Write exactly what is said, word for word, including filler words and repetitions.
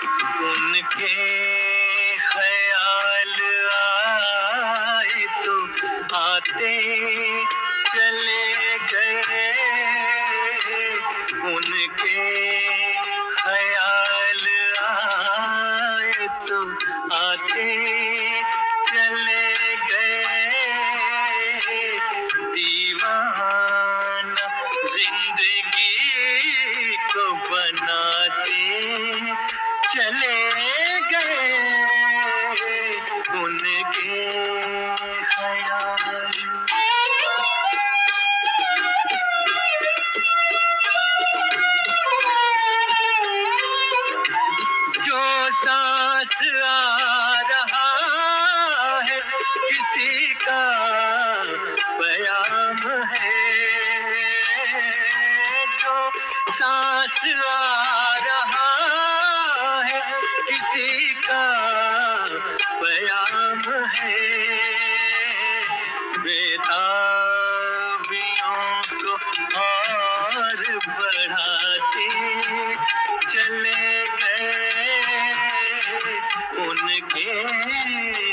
उनके ख्याल आए तो आते चले गए, उनके ख्याल आए तो आते चले गए। दीवाना जिंदगी को बनाते चले गए, उनके ख्याल। जो सांस आ रहा है किसी का प्याम है, जो सांस आ रहा है किसी का प्याम है। बेताबियों को और बढ़ाते चले गए, उनके